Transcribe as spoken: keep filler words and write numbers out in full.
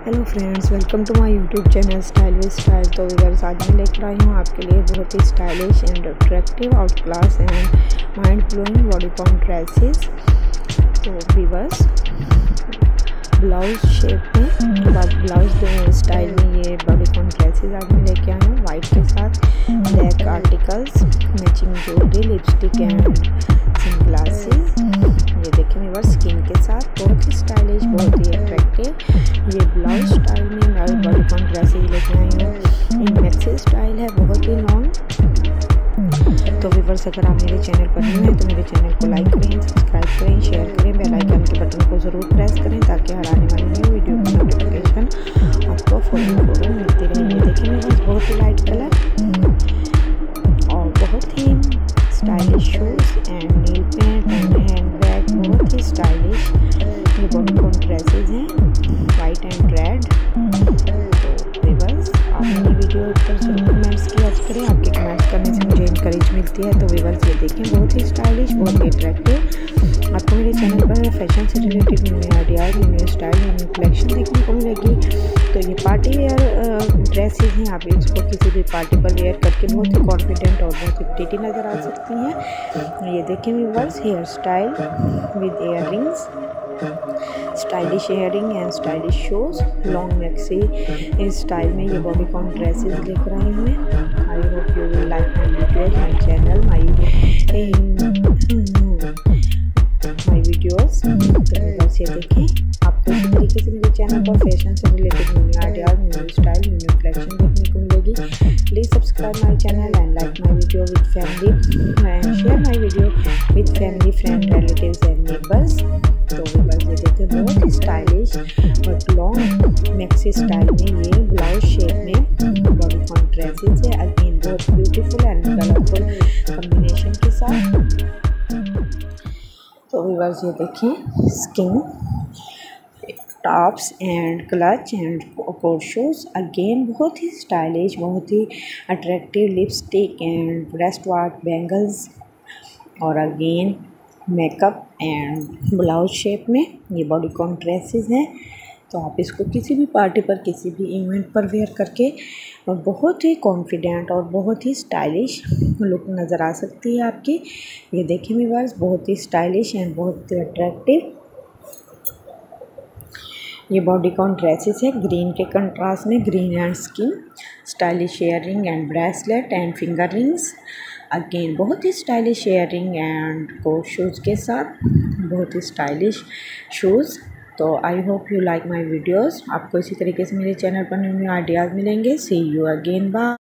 Hello friends, welcome to my YouTube channel style with style. तो viewers, आज मैं लेकर आई हूँ आपके लिए बहुत ही stylish and attractive out class and mind blowing bodycon dresses. तो व्यूअर्स, ब्लाउज शेप में बाद ब्लाउज स्टाइल में ये बॉडीकॉन ड्रेसेस आज मैं लेके आई हूँ वाइट के साथ black articles, matching jewellery, lipstick and sun glasses. ये देखिए व्यूअर्स, स्किन के साथ बहुत ही स्टाइलिश, बहुत ही अट्रैक्टिव ये ब्लाउज स्टाइल में मैं बॉडीकॉन ड्रेसेस लेके आई हूँ। ये मैक्सी स्टाइल है, बहुत ही लॉन्ग। तो व्यूअर्स, अगर आप मेरे चैनल पर न्यू हैं तो मेरे चैनल को लाइक करें, सब्सक्राइब करें, शेयर करें, बेल आइकन के बटन को ज़रूर प्रेस करें ताकि हर आने वाली न्यू वीडियो की नोटिफिकेशन आपको फॉलो करो मिलती रहे। ये देखिए व्यूअर्स, बहुत ही लाइट कलर और बहुत ही stylish shoes and nail paint and hand bag, बहुत ही स्टाइलिश ये बॉडीकॉन ड्रेसेस हैं वाइट एंड रेड। तो व्यूअर्स, आप मेरी वीडियो पर जरूर कमेंट्स किया करें, आपके कमेंट्स करने से मुझे इंकरेज मिलती है। तो व्यूअर्स, ये देखें, बहुत ही स्टाइलिश, बहुत ही अट्रैक्टिव। आपको मेरे चैनल पर फैशन से related new ideas, new style, new collection देखने को मिलेगी। तो ये पार्टी वेयर ड्रेसेस हैं, आप इसको किसी भी पार्टी पर वेयर करके बहुत ही कॉन्फिडेंट और बहुत ही प्रिटी नज़र आ सकती हैं। ये देखें viewers, hair style with ear rings, stylish earring and stylish shoes, long maxi इस स्टाइल में ये बॉडीकॉन ड्रेसेस लेकर आई हूँ। I hope you will like my videos, my channel, my my videos. तो बस ये देखें, आपको इसी तरीके से मेरे चैनल पर फैशन से related new ideas, new style, new collection देखने को मिलेगी। Please subscribe my channel and like my video with family and share my video with family, friend, relatives and neighbours. तो व्यूअर्स, ये देखिए, बहुत ही stylish but long maxi style में ये ब्लाउज शेप में बॉडीकॉन ड्रेसेस है। अगेन बहुत ब्यूटीफुल एंड कलरफुल कॉम्बिनेशन के साथ। तो व्यूअर्स, ये देखिए, skin tops and clutch and coat shoes, again बहुत ही स्टाइलिश, बहुत ही attractive lipstick and brass work bangles और again makeup and blouse shape में ये बॉडीकॉन ड्रेसेस हैं। तो आप इसको किसी भी पार्टी पर, किसी भी इवेंट पर वेयर करके बहुत ही कॉन्फिडेंट और बहुत ही स्टाइलिश लुक नज़र आ सकती है आपकी। ये देखिए व्यूअर्स, बहुत ही स्टाइलिश एंड बहुत ही अट्रैक्टिव ये बॉडीकॉन ड्रेसेस है। ग्रीन के कंट्रास्ट में green and skin, stylish earring and bracelet and finger rings, again बहुत ही stylish earring and coat shoes के साथ, बहुत ही स्टाइलिश शूज़। तो I hope you like my videos. आपको इसी तरीके से मेरे चैनल पर न्यू न्यू आइडियाज़ मिलेंगे। See you again, bye.